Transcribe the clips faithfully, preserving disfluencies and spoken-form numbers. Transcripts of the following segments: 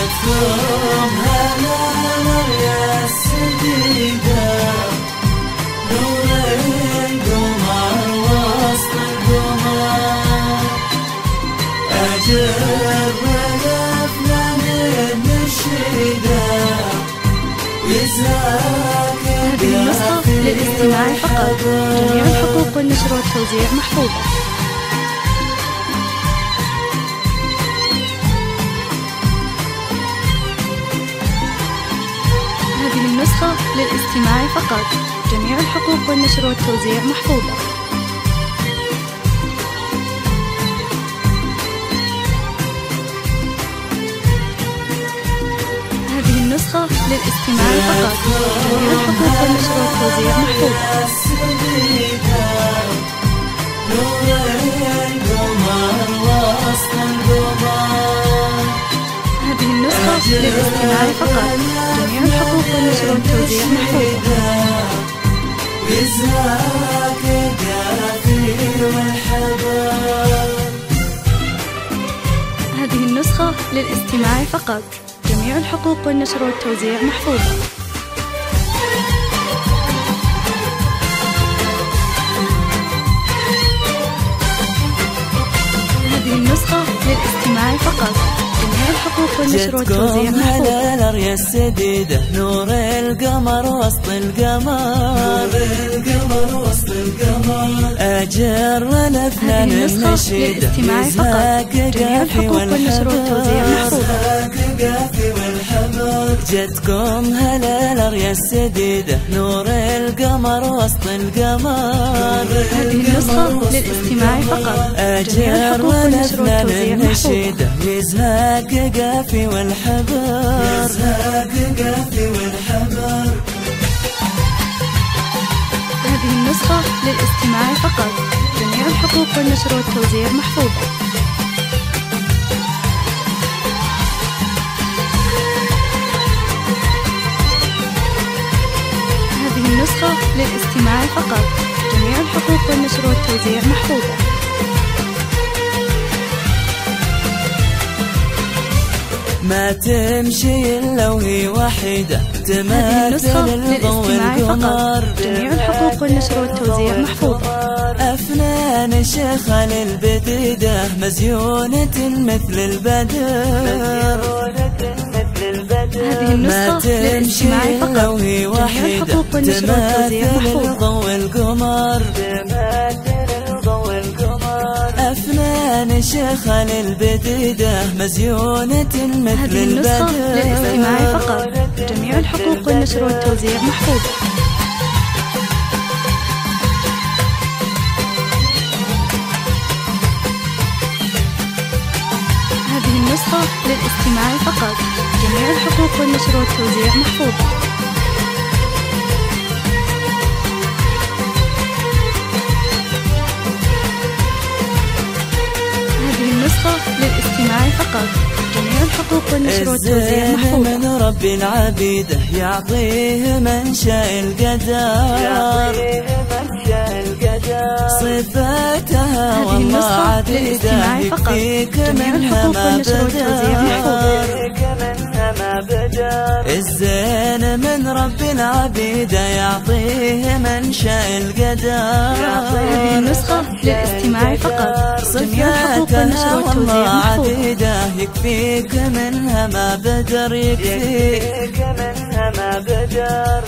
جاتكم هلا يا السديدة، نور القمر وسط القمر، أجر الأفلام النشيدة ويزهاك. هذه النسخة للاستماع فقط، جميع الحقوق والنشر والتوزيع محفوظة. هذه النسخة للاستماع فقط، جميع الحقوق والنشر والتوزيع محفوظة. هذه النسخة للاستماع فقط، جميع الحقوق والنشر والتوزيع محفوظة. هذه النسخة للاستماع فقط، جميع الحقوق والنشر والتوزيع محفوظة. هذه النسخة للاستماع فقط، جميع الحقوق والنشر والتوزيع محفوظة. هذه النسخة للاستماع فقط، جميع الحقوق والنشر والتوزيع محفوظة. هلا يا السديدة، نور القمر وسط القمر، نور القمر وسط القمر، أجر الأفنان النشيدة يزهاك قافي والحبر، جتكم هلا يا السديدة، نور القمر وسط القمر. هذه النسخة للاستماع فقط، جميع الحقوق والنشر والتوزيع محفوظة. يزهاك قافي والحبر، يزهاك قافي والحبر. هذه النسخة للاستماع فقط، جميع الحقوق والنشر والتوزيع محفوظة. هذه النسخة للاستماع فقط، جميع الحقوق والنشر والتوزيع محفوظة. ما تمشي إلا وهي وحيدة، هذه النسخة للاستماع فقط، جميع الحقوق والنشر والتوزيع محفوظة. أفنان شيخة للبديدة، مزيونة مثل البدر. هذه النسخة للاستماع فقط، جميع الحقوق والنشر والتوزيع محفوظة. القمر أفنان شيخة للبديدة، مزيونة مثل هذه النسخة للاستماع فقط، جميع الحقوق والنشر والتوزيع محفوظة. هذه النسخة للاستماع فقط، جميع الحقوق والنشر والتوزيع محفوظة. هذه النسخة للاستماع فقط، جميع الحقوق والنشر والتوزيع محفوظة. من رب العبيده يعطيه من شاء القدر، صفاتها والله عديدة، يكفيك منها ما بدر. الزين من رب العبيده يعطيه من شاء القدر. هذه النسخة للاستماع فقط، جميع الحقوق والنشر والتوزيع محفوظة. يكفيك منها ما بدر، يكفيك منها ما بدر.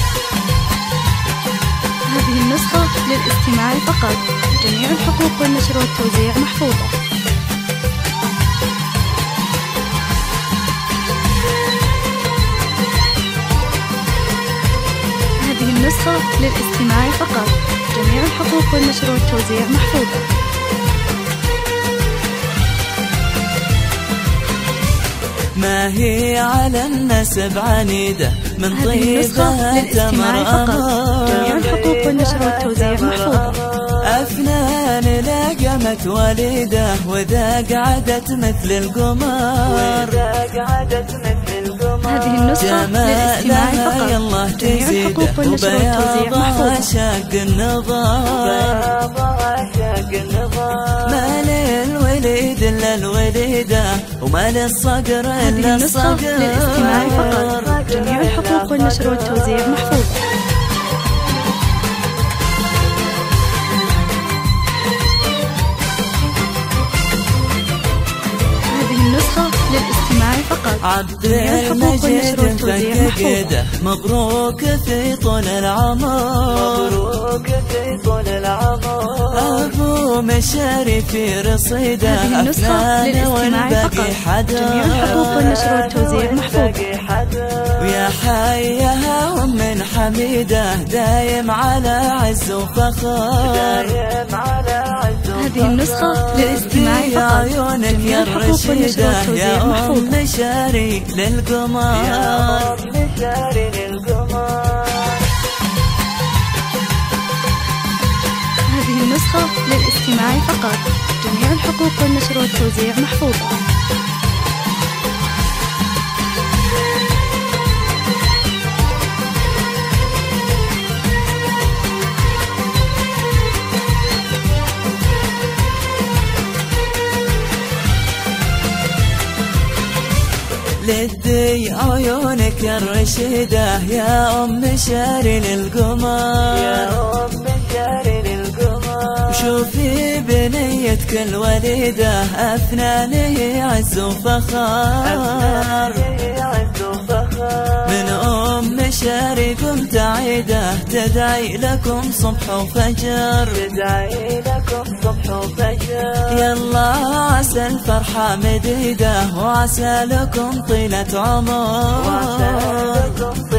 هذه النسخة للاستماع فقط، جميع الحقوق والنشر والتوزيع محفوظة. هذه النسخة للاستماع فقط، جميع الحقوق والنشر والتوزيع محفوظة. ما هي على النسب عنيدة، من هذه النسخة للاستماع فقط، جميع الحقوق والنشر والتوزيع محفوظة. أفنان لا قامت وليدة، وإذا قعدت مثل القمر، هذه النسخة للاستماع فقط. جميع الحقوق والنشر والتوزيع محفوظة. شاق النظام ما للوليد إلا الوليدة وما للصقر إلا الصقر. هذه النسخة للاستماع فقط. جميع الحقوق والنشر والتوزيع محفوظة. النسخة للاستماع فقط. عبد المجيد فكقده مبروك في طول العمر، مبروك في طول العمر. أبو مشاري في رصيده هذه النسخة للاستماع فقط. جميع الحقوق والنشر والتوزيع محفوظة. ويا حيها من حميده دايم على عز وفخر، دايم على عز وفخر. هذه النسخة للاستماع فقط. جميع الحقوق والنشر والتوزيع محفوظة. مشاري للقمر، يا مشاري للقمر. هذه النسخة للاستماع فقط. جميع الحقوق والنشر والتوزيع محفوظة. لدي عيونك يا الرشيدة يا أم شاري للقمر، يا أم شاري للقمر. وشوفي بنية كل وليدة أفنانه عز وفخر، من أم شاري قمت عيده تدعي لكم صبح وفجر، تدعي لكم صبح وفجر. يلا عسى الفرحة مديدة وعسى لكم طيلة عمر، وعسى لكم